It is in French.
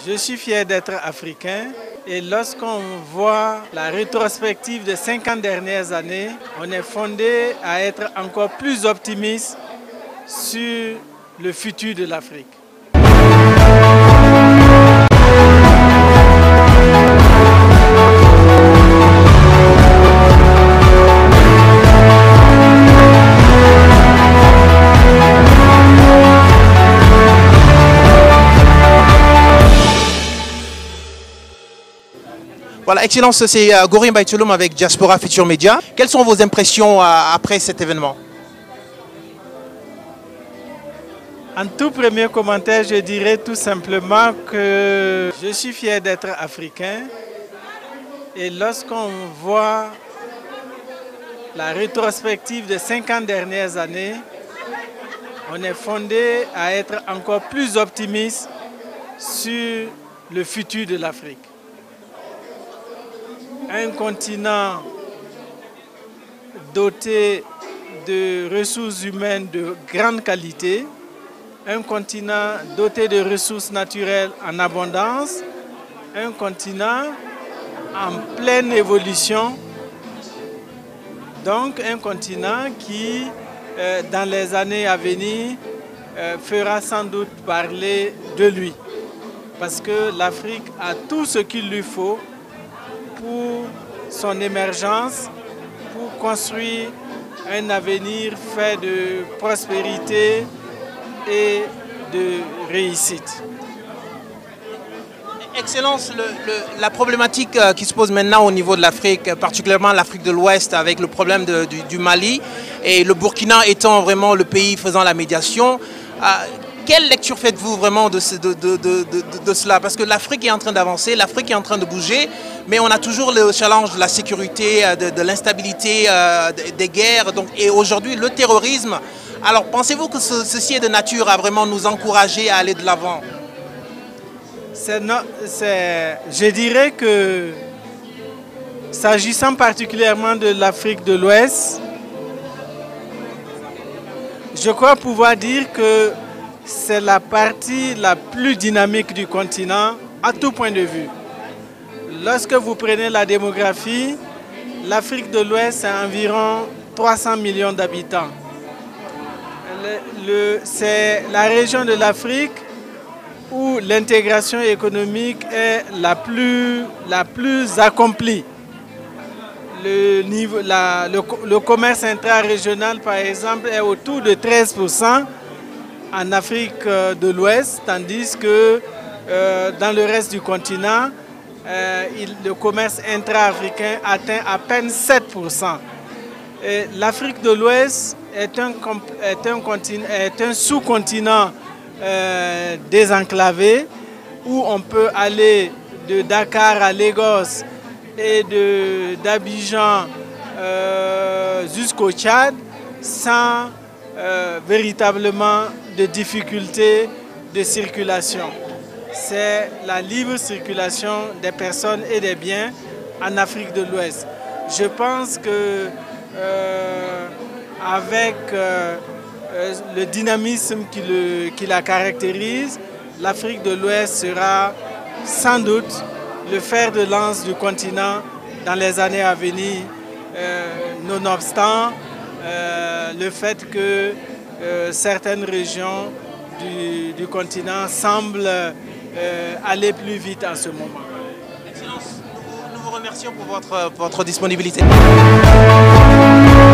Je suis fier d'être africain et lorsqu'on voit la rétrospective des 50 dernières années, on est fondé à être encore plus optimiste sur le futur de l'Afrique. Voilà, Excellence, c'est Gorim Baïtouloum avec Diaspora Futur Média. Quelles sont vos impressions après cet événement? En tout premier commentaire, je dirais tout simplement que je suis fier d'être africain et lorsqu'on voit la rétrospective des 50 dernières années, on est fondé à être encore plus optimiste sur le futur de l'Afrique. Un continent doté de ressources humaines de grande qualité, un continent doté de ressources naturelles en abondance, un continent en pleine évolution, donc un continent qui, dans les années à venir, fera sans doute parler de lui. Parce que l'Afrique a tout ce qu'il lui faut pour son émergence, pour construire un avenir fait de prospérité et de réussite. Excellence, la problématique qui se pose maintenant au niveau de l'Afrique, particulièrement l'Afrique de l'Ouest avec le problème du Mali et le Burkina étant vraiment le pays faisant la médiation, quelle lecture faites-vous vraiment de cela? Parce que l'Afrique est en train d'avancer, l'Afrique est en train de bouger, mais on a toujours le challenge de la sécurité, de l'instabilité, des guerres, donc, et aujourd'hui le terrorisme. Alors pensez-vous que ceci est de nature à vraiment nous encourager à aller de l'avant? Je dirais que, s'agissant particulièrement de l'Afrique de l'Ouest, je crois pouvoir dire que c'est la partie la plus dynamique du continent à tout point de vue. Lorsque vous prenez la démographie, l'Afrique de l'Ouest a environ 300 millions d'habitants. C'est la région de l'Afrique où l'intégration économique est la plus accomplie. Le commerce intra-régional, par exemple, est autour de 13% en Afrique de l'Ouest, tandis que dans le reste du continent, le commerce intra-africain atteint à peine 7%. L'Afrique de l'Ouest est un sous-continent désenclavé où on peut aller de Dakar à Lagos et d'Abidjan jusqu'au Tchad sans véritablement de difficultés de circulation. C'est la libre circulation des personnes et des biens en Afrique de l'Ouest. Je pense que avec le dynamisme qui la caractérise, l'Afrique de l'Ouest sera sans doute le fer de lance du continent dans les années à venir, nonobstant le fait que certaines régions du continent semblent aller plus vite en ce moment. Excellence, nous vous remercions pour votre disponibilité.